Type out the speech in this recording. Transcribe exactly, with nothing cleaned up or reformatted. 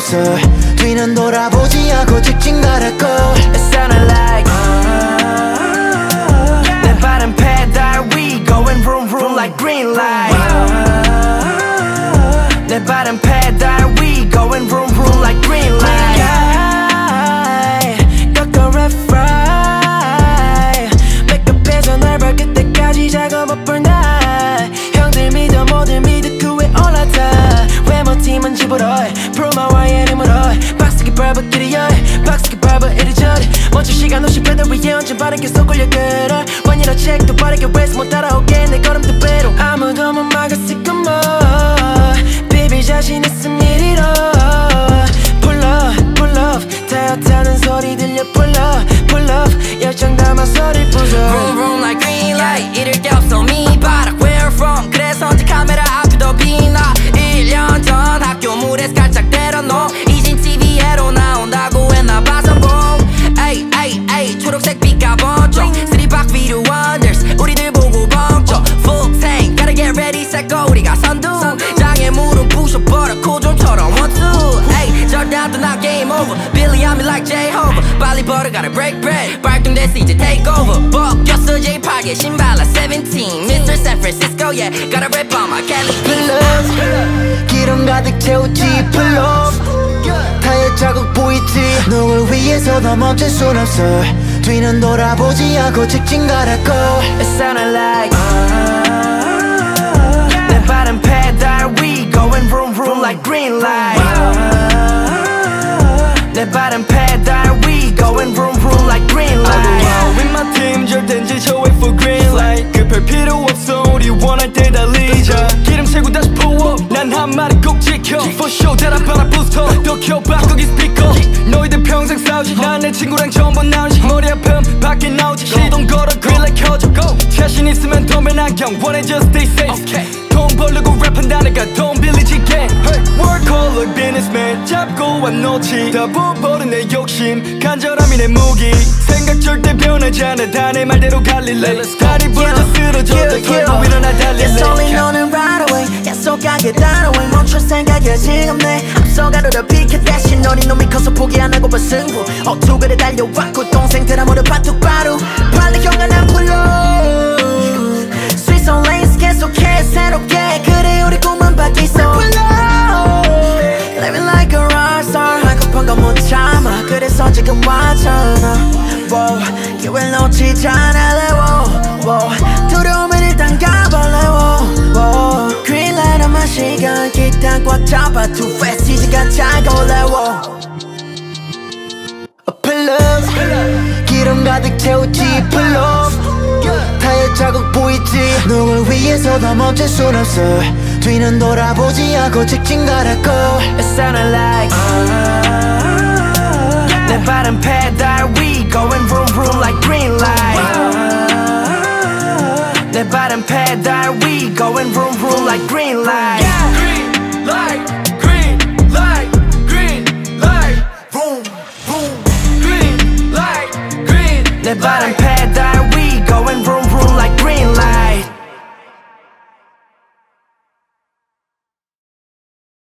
없어. 뒤는 돌아보지 않고 직진 가라고. It sounded like 내 발은 페달 위 going vroom vroom like green light. 내 발은 페달 위 going vroom vroom like green light. 꺾어 left right 백업해서 날 밟을 때까지 작업 up all night. 형들 믿어 모두 믿어 그 위에 올라타. 외모팀은 집으로 프로마와의 이름으로 박스기 밟아 길이여 박스기 밟아 이리저리 멈출 시간 없이 배달 위에 언제 빠르게 속 올려 끌어 원이라 책도 빠르게 왜서 못 따라오게 내 걸음도 배로 아무도 못 막았을 것뭐 Baby 자신 있음 이리로 Pull up pull up 타요 타는 소리 들려 Pull up pull up 열정 담아 소리 부져 Vroom vroom like green light 잃을 게 없어 me 봐라 where from 그래서 언제 카메라 앞에 더 빛나 일 년 전 학교 물에서 깔짝 때려놓 이젠 티비에로 나온다고 했나 봐 성공 에이 에이 에이 초록색 빛과 번쩍 쓰리박 video wonders 우리들 보고 벙쪄 full tank gotta get ready set go 우리가 선두 장애 물은 부셔버려 코좀처럼 one two 에이 절대안 나 game over Billy I'm like Jehovah 빨리 버려 gotta break bread 발동됐어 이제 take over 벗겼어 J-팝의 신발라 seventeen Mister San Francisco yeah gotta rip on my Kelly Pull up 기름 가득 채우지 Pull up 타의 자국 보이지 누굴 위해서도 멈출 순 없어 뒤는 돌아보지 않고 직진 가라고. It sounded like 내 발은 페달 위 going vroom vroom like green light. 내 발은 페달 위 going vroom vroom like green light. With my team 절대 지쳐 wait for green light 급할 필요 없어 우리 원할 때 달리자 기름 채고 다시 pull up 난 한 마리 꼭 지켜 For sure 대답하라 부스터 더 켜 바꾸기 스피커 너희들 평생 싸우지 난 내 친구랑 처음 본 나오지 머리 아픔 밖에 나오지 시동 걸어 그릴라 켜줘 자신 있으면 덤벨 안경 원해 just stay safe 돈 벌려고 랩한다니까 돈 빌리지게 Work hard like businessman 잡고 안 놓지 다 부어버린 내 욕심 간절함이 내 무기 생각 절대 변하지 않아 다 내 말대로 갈릴래 다리 부러져 쓰러져 결국 일어나 달릴래 It's only 너는 right away 약속하게 따라와 멈출 생각이 지금 내 앞서가려다 비켜 다시 너니 놈이 커서 포기 안 하고 봐 승부 억투그래 달려왔고 동생들 아무도 바둑바루 빨리 경한 안 풀러 Sweet on lanes 계속해 새롭게 그래 우리 꿈은 바뀌어 Living like a rockstar 한급한 건 못 참아 그래서 지금 왔잖아 wow, 기회를 놓치지 않을래 wow, wow. 두려우면 일단 가볼래 wow, wow. Green light 한만 시간 기타 꽉 잡아 Too fast 시지가 잘 걸래 wow. Pull up 기름 가득 채우지 Pull up 타의 자국 보이지 누굴 위해서도 멈출 순 없어 뒤는 돌아보지 않고 직진 가라고. It sounded like 내 발은 페달 위 going vroom vroom like green light. 내 발은 페달 위 going vroom vroom like green light. Green light green light green light vroom vroom green light green 내 발은 페달 위 going vroom vroom